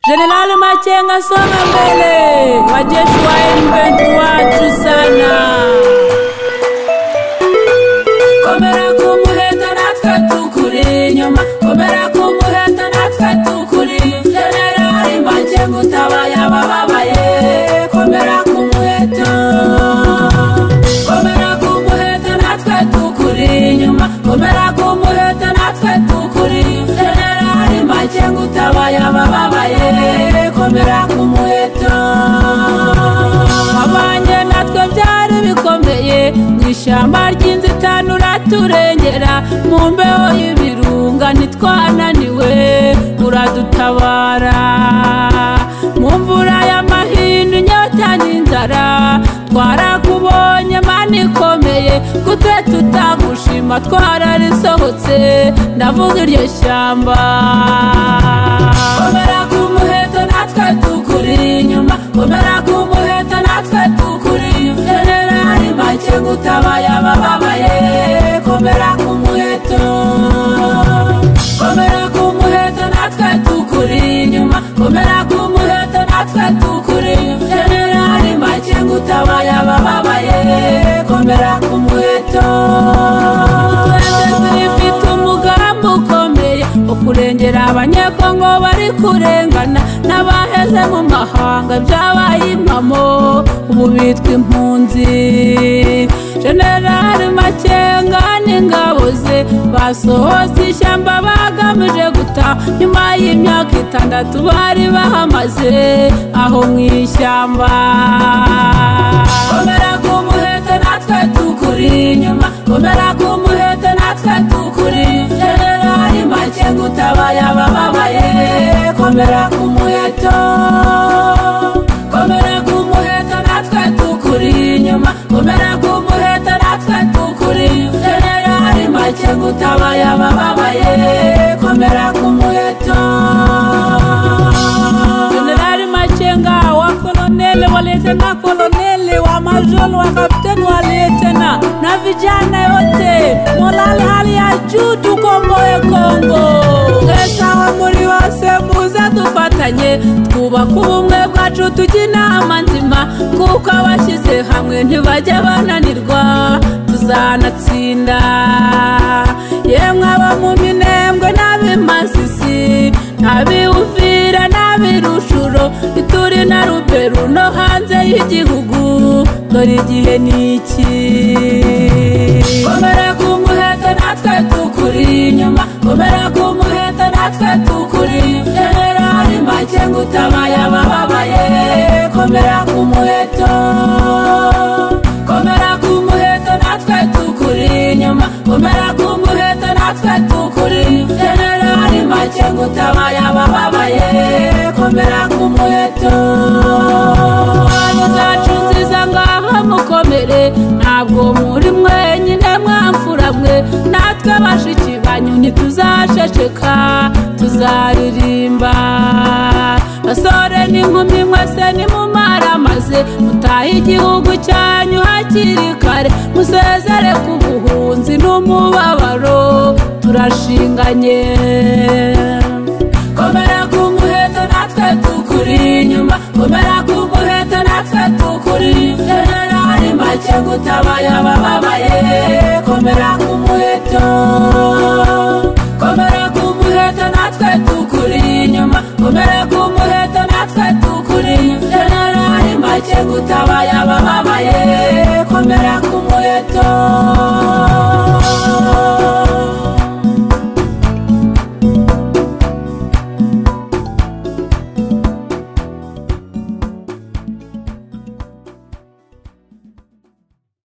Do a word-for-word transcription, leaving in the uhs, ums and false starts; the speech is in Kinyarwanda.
General Machenga songa mbele, wajeshi wa M ishirini na tatu sana. Komera kumuheta natwe tukuri nyuma, komera kumuheta natwe tukuri. General Machenga utabaya bababaye, komera kumuheta. Komera kumuheta natwe tukuri nyuma, komera kumuheta natwe tukuri. General Machenga utabaya bababaye, komera kumuheta. Abanye natwe byari bikomeye, mw'ishyamba ry'inzitane uraturengera, mu mbeho y'ibirunga ntitwananiwe uradutabara. Mu mvura y'amahindu inyota n'inzara twarakubonye Mana ikomeye, gute tutagushima twararisohotse, ndavuga iryo shyamba. Komera kumuheta natwe tukuri inyuma, komera kumuheta natwe tukuri. General Machenga utabaya bababaye, komera kumuheta. Komera kumuheta natwe tukuri inyuma, komera kumuheta natwe tukuri. General Machenga utabaya bababaye, komera kumuheta. Twifite umugambi ukomeye wo kurengera abanyekongo bari kurengana, n'abaheze mu mahanga byabaye impamo ubu bitwa impunzi. General Machenga n'ingabo ze basohoze ishyamba bagamije guta, nyuma y'imyaka itandatu bari bahamaze aho mw'ishyamba. Komera kumuheta natwe tukuri inyuma, komera kumuheta natwe tukuri. General Machenga utabaya bababaye, komera kumuheta. Komera kumuheta natwe tukuri inyuma, komera kumuheta natwe tukuri. General Machenga utabaya bababaye, komera kumuheta. General Machenga wa koloneli wa letena, koloneli wa major wa kapteni wa letena, na vijana yote molali hali ya juu tukomboe Kongo. Esa wa muri wose muze dufatanye, twubaka ubumwe bwacu tujya inama nzima, kuko abashyize hamwe ntibajya bananirwa, tuzanatsinda. Yemwe aba mu Minembwe n'ab'Imasisi, n'ab'Uvira n'ab'Irushuro, Ituri na Ruberu no hanze y'igihugu, dore igihe niki. Komera kumuheta natwe tukuri inyuma, komera kumuheta natwe tukuri. General Machenga utabaya bababaye, komera kumuheta. Komera kumuheta natwe tukuri inyuma, komera kumuheta natwe tukuri. General Machenga utabaya bababaye, komera kumuheta. Zacu nziza ngaho mukomere, ntabwo muri mwenyine mwamfura mwe, natwe bashiki banyu ntituzashesheka, tuzaririmba. Basore n'inkumi mwese nimumaramaze, mutahe igihugu cyanyu hakiri kare, musezere ku buhunzi n'umubabaro, turashinganye. Komera kumuheta natwe tukuri inyuma, komera kumuheta natwe tukuri. General Machenga utabaya bababa